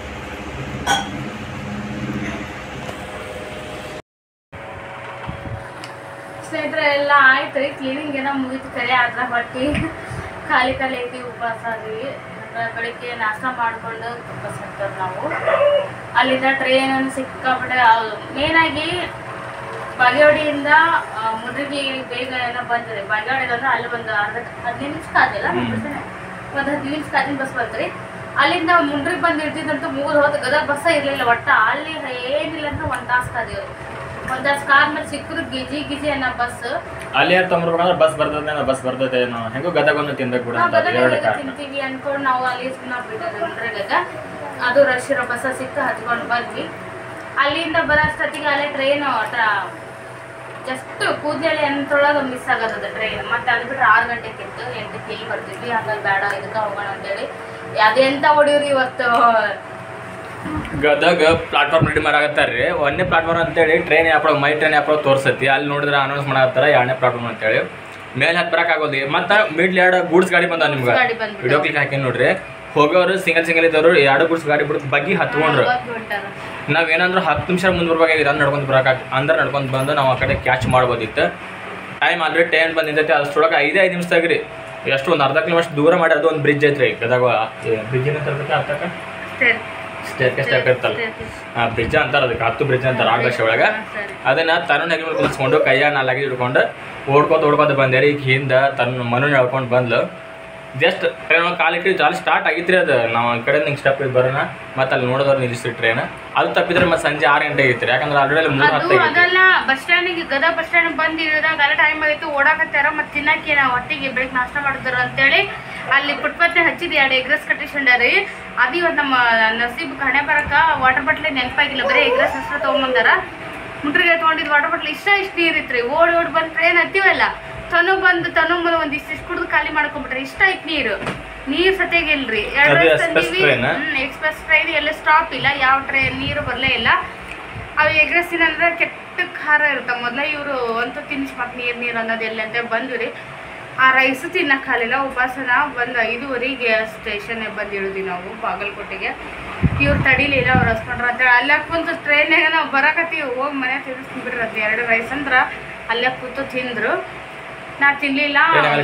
ಸ್ನೇಹಿತರೆ ಎಲ್ಲ ಆಯ್ತು ರೀ ಕ್ಲೀನಿಂಗ್ ಏನೋ ಮುಗಿತು ಕರೆ ಆದ್ರೆ ಹೊಟ್ಟಿ ಖಾಲಿ ಐತಿ ಉಪವಾಸ ಆದ್ವಿ ಬೆಳಿಗ್ಗೆ ನಾಷ್ಟ ಮಾಡಿಕೊಂಡು ಉಪವಾಸ ಇರ್ತೇವೆ ನಾವು ಅಲ್ಲಿಂದ ಟ್ರೈನನ್ನು ಸಿಕ್ಕಾಬಿಟ್ಟೆ ಮೇನಾಗಿ ಬಾಗೇವಾಡಿಯಿಂದ ಮುದ್ರಿಗೆ ಬೇಗ ಏನೋ ಬಂದಿದೆ ಬಾಗೇವಾಡಿಗಂದ್ರೆ ಅಲ್ಲಿ ಒಂದು 15 ನಿಮಿಷ ಕಾದಿಲ್ಲ ಒಂದು 15 ನಿಮಿಷ ಕಾದಿನ ಬಸ್ ಬಂತ್ರಿ ಅಲ್ಲಿಂದ ಮುಂಡ್ರಿಗೆ ಬಂದು ಇರ್ತಿದ್ದಂತೂ ಮೂರು ಹೋದ ಗದಗ ಬಸ್ಸ ಇರಲಿಲ್ಲ ಒಟ್ಟ ಅಲ್ಲಿ ಏನಿಲ್ಲ ಅಂತ 1 ತಾಸು ಕಾದಿವ್ರಿ 1 ತಾಸು ಕಾದ್ಮೇಲೆ ಸಿಕ್ಕರು ಗಿಜಿ ಅನ್ನೋ ಬಸ್ ಅಲ್ಲಿ ಬಸ್ ಬರ್ತದೆ ಹೆಂಗೋ ಗದಗ ತಿನ್ಬೇಕು ತಿಂತೀವಿ ಅನ್ಕೊಂಡು ನಾವು ಅಲ್ಲಿ ಮುಂಡ್ರಿಗಾಗ ಅದು ರಶ್ ಇರೋ ಬಸ್ಸ ಸಿಕ್ಕ ಹತ್ಕೊಂಡು ಬಂದ್ವಿ ಅಲ್ಲಿಂದ ಬರೋಷ್ಟೊತ್ತಿಗೆ ಅಲ್ಲೇ ಟ್ರೈನು ಜಸ್ಟ್ ಕೂದಲೇ ಅಂತೊಳಗೆ ಮಿಸ್ ಆಗೋದು ಟ್ರೈನ್ ಮತ್ತೆ ಅದು ಬಿಟ್ಟರೆ 6 ಗಂಟೆಗೆ ಇತ್ತು 8ಕ್ಕೆ ಇಲ್ಲಿ ಬರ್ತಿದ್ವಿ ಹಾಗಾಗಿ ಬೇಡ ಇದಕ್ಕೆ ಹೋಗೋಣ ಅಂತೇಳಿ ಅದೆಂತ ಹೊಡಿವ್ರಿ ಇವತ್ತು ಗದಗ ಪ್ಲಾಟ್ಫಾರ್ಮ್ ರೆಡಿ ಮಾಡಾಕತ್ತಾರ್ರಿ 1ನೇ ಪ್ಲಾಟ್ಫಾರ್ಮ್ ಅಂತೇಳಿ ಟ್ರೈನ್ ಮೈ ಟ್ರೈನ್ ಯಾಪ್ರೋ ತೋರಿಸತಿ ಅಲ್ಲಿ ನೋಡಿದ್ರೆ ಅನೌನ್ಸ್ ಮಾಡಾಕತ್ತಾರ 2ನೇ ಪ್ಲಾಟ್ಫಾರ್ಮ್ ಅಂತೇಳಿ ಮೇಲೆ ಹತ್ತು ಬರೋಕ್ಕಾಗೋದು ಮತ್ತು ಮಿಡ್ಲ್ 2 ಗೂಡ್ಸ್ ಗಾಡಿ ಬಂದ ನಿಮ್ಗೆ ವಿಡಿಯೋ ಕ್ಲಿಕ್ ಹಾಕಿ ನೋಡ್ರಿ ಹೋಗೋರು ಸಿಂಗಲ್ ಇದ್ದವರು 2 ಗೂಡ್ಸ್ ಗಾಡಿ ಬಿಟ್ಟು ಬಗ್ಗಿ ಹತ್ಕೊಂಡ್ರು ನಾವೇನಂದ್ರೆ 10 ನಿಮಿಷ ಮುಂದೆ ಬರ್ಬೇಕಾಗಿತ್ತು ನಡ್ಕೊಂಡು ಬಂದು ನಾವು ಆ ಕಡೆ ಕ್ಯಾಚ್ ಮಾಡ್ಬೋದಿತ್ತು ಟೈಮ್ ಆಲ್ರೆಡಿ ಟೈಮ್ ಬಂದು ನಿಂತೈತಿ ಅಷ್ಟೊಳಗೆ 5 ನಿಮಿಷದಾಗ್ರಿ ಎಷ್ಟು ಒಂದು ಅರ್ಧ ಕಿಲೋಮೀಟರ್ ದೂರ ಮಾಡಿ ಅದು ಒಂದು ಬ್ರಿಡ್ಜ್ ಐತ್ರಿ ಗದಗ ಬ್ರಿಡ್ಜ್ ಏನಂತ ಅರ್ಥಕ್ಕ ಸ್ಟೇರ್ಕೇಸ್ ಇರ್ತಲ್ಲ ಬ್ರಿಡ್ಜ್ ಅಂತಾರೆ ಅದಕ್ಕೆ 10 ಬ್ರಿಡ್ಜ್ ಅಂತಾರೆ ಆಗಸ್ಟ್ ಒಳಗೆ ಅದನ್ನು ತನ್ನ ಹೆಗಲ ಮೇಲೆ ಕುಳಿಸ್ಕೊಂಡು ಕೈಯಾಗ 4 ಹಿಡ್ಕೊಂಡು ಓಡ್ಕೋತ ಬಂದೇರಿ ಈಗ ಹಿಂದೆ ತನ್ನ ಮನು ಹೇಳ್ಕೊಂಡು ಬಂದ್ಲು ಜಸ್ಟ್ ಟ್ರೈನ್ ಒಳಗೆ ಕಾಲಿಟ್ಟು ಜಾಲಿ ಸ್ಟಾರ್ಟ್ ಆಗಿತ್ರಿ ಅದು ನಾವು ಈ ಕಡೆ ನಿಂಗೆ ಸ್ಟಾಪ್ ಬರೋಣ ಮತ್ತೆ ಅಲ್ಲಿ ನೋಡೋದವ್ರು ನಿಲ್ಲಿಸ್ರಿ ಟ್ರೈನ್ ಅದು ತಪ್ಪಿದ್ರೆ ಮತ್ತೆ ಸಂಜೆ 6 ಗಂಟೆ ಆಗಿತ್ತು ಯಾಕಂದ್ರೆ ಆಲ್ರೆಡಿ 3:10 ಅದೆಲ್ಲ ಬಸ್ ಸ್ಟ್ಯಾಂಡಿಗೆ ಗದಗ ಬಸ್ ಸ್ಟ್ಯಾಂಡ್ ಬಂದು ಇಳಿದಾಗ ಅಲ್ಲ ಟೈಮ್ ಆಗಿತ್ತು ಓಡಾಕತ್ತಾರ ಮತ್ತೆ ತಿನ್ನಕ್ಕೆ ನಾವು ಹೊಟ್ಟಿಗೆ ಬೆಳಿಗ್ಗೆ ನಾಷ್ಟ ಮಾಡಿದ್ರು ಅಂತೇಳಿ ಅಲ್ಲಿ ಪುಟ್ಪತ್ತೆ ಹಚ್ಚಿದ್ದು 2 ಎಗ್ ರೈಸ್ ಕಟ್ಟಿಸ್ಕೊಂಡಾರಿ ಅದು ಇವತ್ತು ನಮ್ಮ ನಸೀಬ್ ಹಣೆ ಬರಕ ವಾಟರ್ ಬಾಟ್ಲಿ ನೆನಪಾಗಿಲ್ಲ ಬರೀ ಎಗ್ ರೈಸ್ ಅಷ್ಟು ತೊಗೊಂಬಂದಾರ ಮುಂಡ್ರಿಗೆ ತೊಗೊಂಡಿದ್ದು ವಾಟರ್ ಬಾಟ್ಲಿ ಇಷ್ಟ ನೀರಿತ್ರಿ ಓಡಿ ಬಂದು ಟ್ರೈನ್ ಹತ್ತಿವಲ್ಲ ತನು ಮುಂದೆ ಒಂದು ಇಷ್ಟು ಕುಡಿದು ಖಾಲಿ ಮಾಡ್ಕೊಂಡ್ಬಿಟ್ರಿ ಇಷ್ಟ ಐತಿ ನೀರು ಸತ್ಯಾಗಿಲ್ರಿ 2 ರೈಸ್ ತಂದೀವಿ ಎಕ್ಸ್ಪ್ರೆಸ್ ಟ್ರೈನ್ ಎಲ್ಲ ಸ್ಟಾಪ್ ಇಲ್ಲ ಯಾವ ಟ್ರೈನ್ ನೀರು ಬರಲೇ ಇಲ್ಲ ಅವು ಎಗ್ ರೈಸ್ ತಿನ್ನಂದ್ರೆ ಕೆಟ್ಟ ಖಾರ ಇರುತ್ತೆ ಮೊದಲ ಇವರು ಅಂತೂ ತಿನ್ನಿಸಿ ಮತ್ತೆ ನೀರು ಅನ್ನೋದು ಎಲ್ಲ ಅಂತ ಬಂದ್ವಿ ರೀ ಆ ರೈಸು ತಿನ್ನಕ್ಕಾಗಲಿಲ್ಲ ಉಪವಾಸನ ಬಂದು 5:15ಗೆ ಸ್ಟೇಷನ್ ಬಂದು ಇಳಿದ್ವಿ ನಾವು ಬಾಗಲಕೋಟೆಗೆ ಇವ್ರು ತಡಿಲಿಲ್ಲ ಅವ್ರು ಹಸ್ಕೊಂಡ್ರ ಅಂತೇಳಿ ಅಲ್ಲೇ ಕುಂತು ಟ್ರೈನಾಗ ನಾವು ಬರಕತ್ತೀವಿ ಹೋಗಿ ಮನೆ ತಿನ್ನಿಸ್ಕೊಂಡ್ಬಿಡ್ರಿ ಅದು 2 ರೈಸ್ ಅಂದ್ರೆ ಅಲ್ಲೇ ಕೂತು ತಿಂದರು ನಾ ತಿನ್ನಲಿಲ್ಲ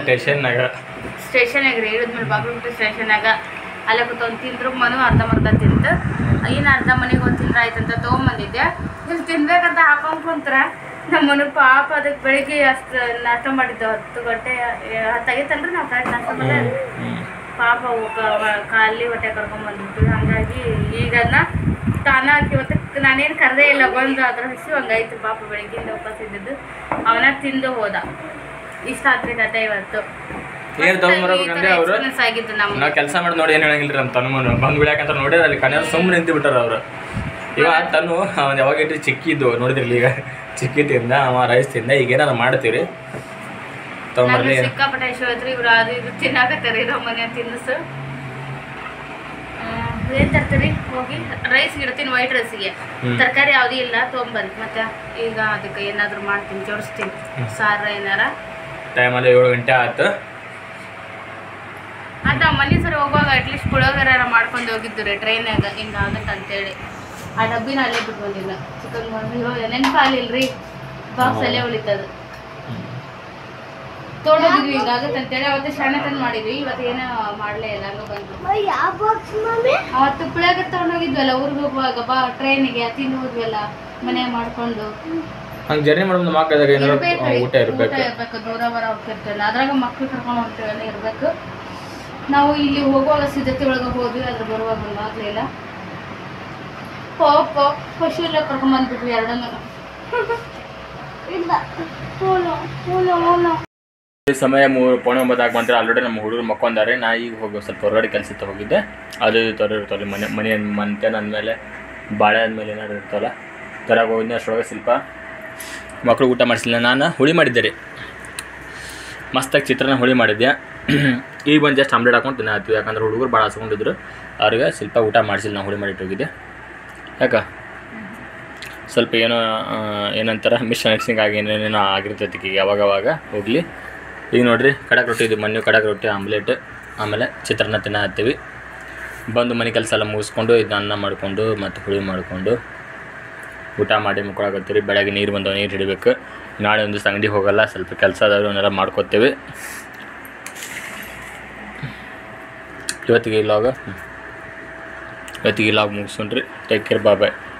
ಸ್ಟೇಷನಾಗ ರೀ ಇಳಿದ್ಮೇಲೆ ಬಾಗಲಕೋಟೆ ಸ್ಟೇಷನಾಗ ಅಲ್ಲೇ ಕೂತ್ಕೊಂಡು ತಿಂದರು ಮನು ಅರ್ಧಂಬರ್ಧ ತಿಂದು ಇನ್ನು ಅರ್ಧ ಮನೆಗೆ ಒಂದು ತಿಂದ್ರೆ ಆಯ್ತಂತ ತೊಗೊಂಬಂದಿದ್ದೆ ಇಲ್ಲಿ ತಿನ್ಬೇಕಂತ ಹಾಕೊಂಡು ಕುಂತ್ರ ನಮ್ಮ ಮನೆ ಪಾಪ ಅದಕ್ಕೆ ಬೆಳಿಗ್ಗೆ ಅಷ್ಟು ನಾಷ್ಟ ಮಾಡಿದ್ದು 10 ಗಂಟೆ 10 ಆಗೈತಲ್ರಿ ನಾವು ಕರೆಕ್ಟ್ ನಾಷ್ಟ ಮಾಡಿದ್ರೆ ಪಾಪ ಖಾಲಿ ಹೊಟ್ಟೆ ಕರ್ಕೊಂಡ್ಬಂದ್ಬಿಟ್ಟು ಹಾಗಾಗಿ ಈಗ ತಾನಾಗಿ ಇವತ್ತು ನಾನೇನು ಕರೆದೇ ಇಲ್ಲ ಬಂದು ಅದ್ರ ಹಸಿವು ಹಂಗಾಯ್ತು ಪಾಪ ಬೆಳಿಗ್ಗೆಯಿಂದ ಉಪವಾಸ ಇದ್ದಿದ್ದು ಅವನ ತಿಂದು ಹೋದ ಇಷ್ಟ ಆಗ್ತದೆ ಕತೆ ಇವತ್ತು ಆಗಿದ್ದು ನಾವು ಕೆಲಸ ಮಾಡಿ ನೋಡಿ ಏನು ಹೇಳಂಗಿಲ್ರಿ ನಮ್ಮ ತನ್ನ ಬಂದು ಬಿಡಾಕಂತ ನೋಡಿದ್ರೆ ಅಲ್ಲಿ ಕಣ್ಣ ಸುಮ್ಮನೆ ನಿಂತು ಬಿಟ್ಟಾರ ಅವರು ಇವಾಗ ತನು ಯಾವಾಗ ಇಟ್ಟು ಚಿಕ್ಕಿದ್ದು ನೋಡಿದ್ರಲ್ಲ ಈಗ ಚಿಕ್ಕಿ ತಿಂದ ಅವ ರೈಸ್ ತಿಂದ ಈಗ ಏನಾದ್ರು ಮಾಡ್ತೀವಿ ತಗೊಂಬರ್ಲಿ ಸಿಕ್ಕಾಪಟ್ಟೆ ಐಶ್ವರ್ಯ ಇವ್ರು ಅದು ಇದು ತಿನ್ನಾಕತ್ತಾರೆ ಇರೋ ಮನೆ ತಿನ್ನಿಸು ಏನು ತರ್ತೀರಿ ಹೋಗಿ ರೈಸ್ ಇಡ್ತೀನಿ ವೈಟ್ ರೈಸಿಗೆ ತರಕಾರಿ ಯಾವುದೂ ಇಲ್ಲ ತೊಗೊಂಬರ್ರಿ ಮತ್ತೆ ಈಗ ಅದಕ್ಕೆ ಏನಾದರೂ ಮಾಡ್ತೀನಿ ಜೋಡಿಸ್ತೀನಿ ಸಾರ ಏನಾರ ಟೈಮಲ್ಲಿ 7 ಗಂಟೆ ಆಯ್ತು ಅದು ಮನೆ ಸರಿ ಹೋಗುವಾಗ ಅಟ್ಲೀಸ್ಟ್ ಪುಳಿಯೋಗರೆ ಮಾಡ್ಕೊಂಡು ಹೋಗಿದ್ದು ರೀ ಟ್ರೈನಾಗ ಹಿಂಗೆ ಆಗತ್ತೆ ಅಂತೇಳಿ ಆ ಡಬ್ಬಿನ ಅಲ್ಲೇ ಬಿಟ್ಟು ಬಂದಿಲ್ಲ ಚಿಕನ್ ನೆನಪು ಆಗಲಿಲ್ಲ ರೀ ಬಾಕ್ಸ್ ಅಲ್ಲೇ ಉಳಿತದು ತೊಗೊಂಡೋಗಿದ್ವಿ ಈಗ ಆಗುತ್ತೆ ಅಂತೇಳಿ ಅವತ್ತು ಸಣ್ಣ ತಂದು ಮಾಡಿದ್ವಿ, ಇವತ್ತು ಏನೋ ಮಾಡಲೇ ಇಲ್ಲ. ಹಂಗೆ ಬಂದು ಯಾವ ಬಾಕ್ಸ್ ಮಮ್ಮಿ? ಅವತ್ತು ಪುಳಿಯೋಗರೆ ತೊಗೊಂಡೋಗಿದ್ವಲ್ಲ ಊರಿಗೆ ಹೋಗುವಾಗ, ಬಾ ಟ್ರೈನಿಗೆ ತಿಂದು ಹೋದ್ವಲ್ಲ ಮನೆ ಮಾಡ್ಕೊಂಡು. ಹಂಗೆ ಜರ್ನಿ ಮಾಡೋದು ಮಕ್ಕಳಾಗ ಏನಾದ್ರು ಊಟ ಇರಬೇಕು, ದೂರ ಬರ ಹೋಗ್ತಿರ್ತಲ್ಲ, ಅದ್ರಾಗ ಮಕ್ಳು ಕರ್ಕೊಂಡು ಹೋಗ್ತೇವೆ ಇರಬೇಕು. ನಾವು ಇಲ್ಲಿ ಹೋಗುವಾಗ ಸಿದ್ಧತೆ ಒಳಗೆ ಹೋದ್ವಿ, ಅದ್ರ ಬರುವಾಗ ಆಗಲಿಲ್ಲ. ಪಾಪ ಪಶು ಎಲ್ಲ ಕರ್ಕೊಂಡ್ ಬಂದ್ಬಿಟ್ವಿ ಎರಡನ್ನೂ. ಇಲ್ಲ ಸಮಯ 3:45 ಬಂದ್ರೆ ಆಲ್ರೆಡಿ ನಮ್ಮ ಹುಡುಗರು ಮಕ್ಕೊಂಡಾರೆ. ನಾ ಈಗ ಹೋಗಿ ಸ್ವಲ್ಪ ಹೊರಗಡೆ ಕೆಲಸಕ್ಕೆ ಹೋಗಿದ್ದೆ. ಅದು ತೊರೆ ಮನೆ ಮಂತೇನು ಅಂದಮೇಲೆ ಬಾಳೆ ಆದಮೇಲೆ ಏನಾದ್ರು ಇರ್ತಲ್ಲ ತರಾಗ ಹೋಗಿದ್ದೆ. ಅಷ್ಟರೊಳಗೆ ಸ್ವಲ್ಪ ಮಕ್ಕಳು ಊಟ ಮಾಡಿಸಿಲ್ಲ. ನಾನು ಹುಳಿ ಮಾಡಿದ್ದೆ ರೀ, ಮಸ್ತಾಗಿ ಚಿತ್ರಾನ್ನ ಹುಳಿ ಮಾಡಿದ್ದೆ. ಈಗ ಬಂದು ಜಸ್ಟ್ ಆಮ್ಲೆಟ್ ಹಾಕೊಂಡು ತಿನ್ನತ್ತೀವಿ, ಯಾಕಂದ್ರೆ ಹುಡುಗರು ಭಾಳ ಹಸ್ಕೊಂಡಿದ್ರು. ಅವ್ರಿಗೆ ಸ್ವಲ್ಪ ಊಟ ಮಾಡಿಸಿಲ್ಲ, ನಾನು ಹುಳಿ ಮಾಡಿಟ್ಟು ಹೋಗಿದ್ದೆ. ಯಾಕೆ ಸ್ವಲ್ಪ ಏನಂತಾರೆ ಮಿಸ್ಅಂಡರ್ಸ್ಟ್ಯಾಂಡಿಂಗ್ ಆಗಿ ಏನೇನೋ ಆಗಿರ್ತೈತಿ ಈಗ ಯಾವಾಗವಾಗ ಹೋಗಲಿ. ಈಗ ನೋಡಿರಿ ಕಡಕ್ ರೊಟ್ಟಿ ಇದು ಮನೆ ಕಡಕ್ ರೊಟ್ಟಿ ಆಮ್ಲೆಟ್ ಆಮೇಲೆ ಚಿತ್ರಾನ್ನ ತಿನ್ನತ್ತೀವಿ. ಬಂದು ಮನೆ ಕೆಲಸ ಎಲ್ಲ ಮುಗಿಸ್ಕೊಂಡು ಇದು ಅನ್ನ ಮಾಡಿಕೊಂಡು ಮತ್ತು ಹುಳಿ ಮಾಡಿಕೊಂಡು ಊಟ ಮಾಡಿ ಮುಕ್ಕೊಳಕತ್ತೀವಿ. ಬೆಳಗ್ಗೆ ನೀರು ಬಂದವು, ನೀರು ಹಿಡಿಬೇಕು. ನಾಳೆ ಒಂದು ಅಂಗಡಿ ಹೋಗಲ್ಲ, ಸ್ವಲ್ಪ ಕೆಲಸ ಅದಾವೆ, ಅವನ್ನೆಲ್ಲ ಮಾಡ್ಕೋತೀವಿ. ಇವತ್ತಿಗೆ ಈ ಲಾಗ್ ಮುಗಿಸ್ಕೊಂಡ್ರಿ. ಟೇಕ್ ಕೇರ್, ಬಾಯ್.